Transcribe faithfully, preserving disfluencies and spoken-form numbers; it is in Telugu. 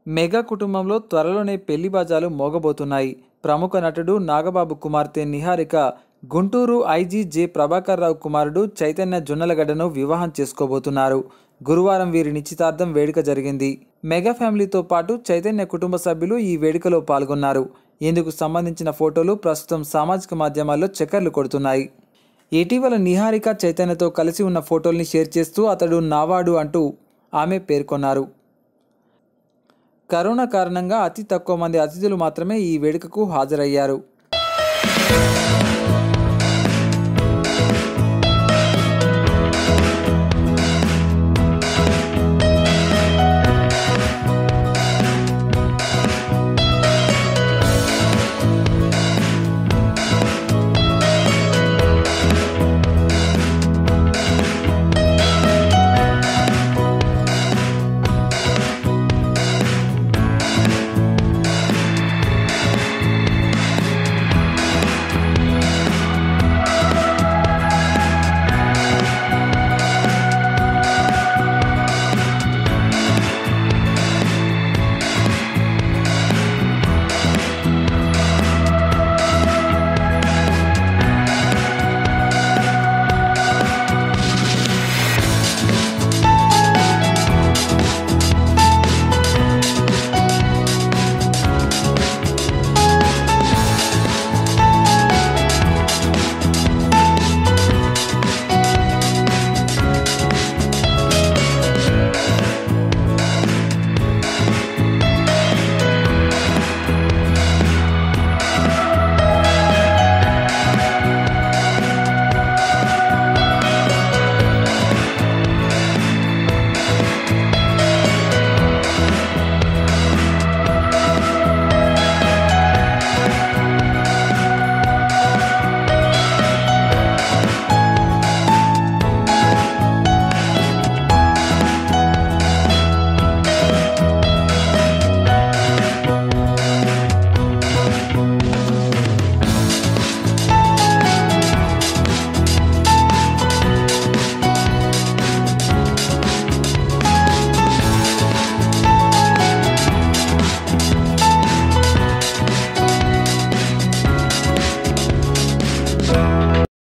మెగా కుటుంబంలో త్వరలోనే పెళ్లి బాజాలు మోగబోతున్నాయి. ప్రముఖ నటుడు నాగబాబు కుమార్తె నిహారిక గుంటూరు ఐజీ జె ప్రభాకర్ రావు కుమారుడు చైతన్య జొన్నలగడ్డను వివాహం చేసుకోబోతున్నారు. గురువారం వీరి నిశ్చితార్థం వేడుక జరిగింది. మెగా ఫ్యామిలీతో పాటు చైతన్య కుటుంబ సభ్యులు ఈ వేడుకలో పాల్గొన్నారు. ఇందుకు సంబంధించిన ఫోటోలు ప్రస్తుతం సామాజిక మాధ్యమాల్లో చక్కర్లు కొడుతున్నాయి. ఇటీవల నిహారిక చైతన్యతో కలిసి ఉన్న ఫోటోల్ని షేర్ చేస్తూ అతడు నావాడు అంటూ ఆమె పేర్కొన్నారు. కరోనా కారణంగా అతి తక్కువ మంది అతిథులు మాత్రమే ఈ వేడుకకు హాజరయ్యారు.